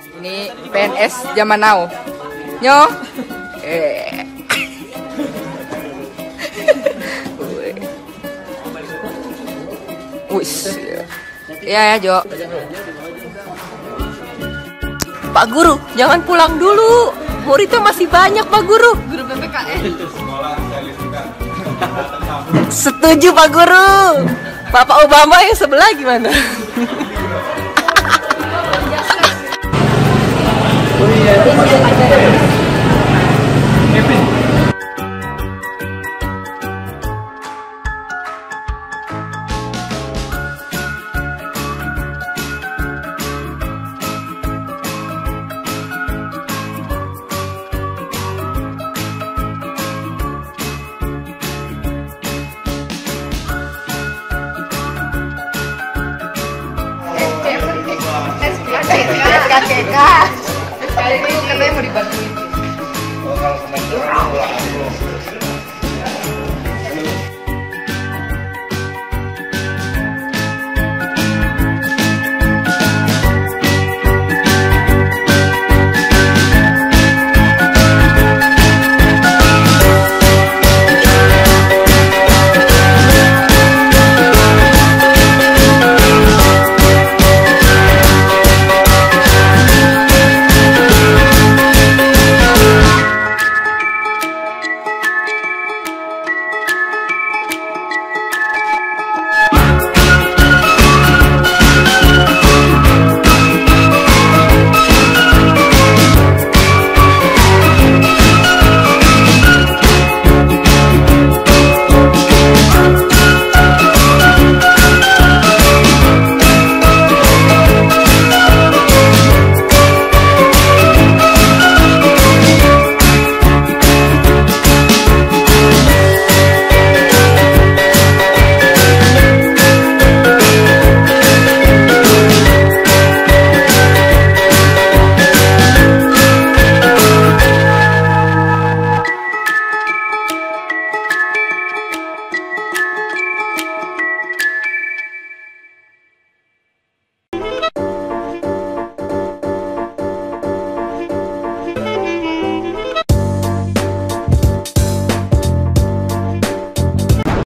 Ini PNS zaman now. Nyo. Wis. Ya Jo. Pak Guru, jangan pulang dulu. Muridnya masih banyak, Pak Guru. Guru PPKN. Setuju, Pak Guru. Bapak Obama yang sebelah gimana? SKCK. Kali ini katanya mau dibantuin. Oh, kalau kemarin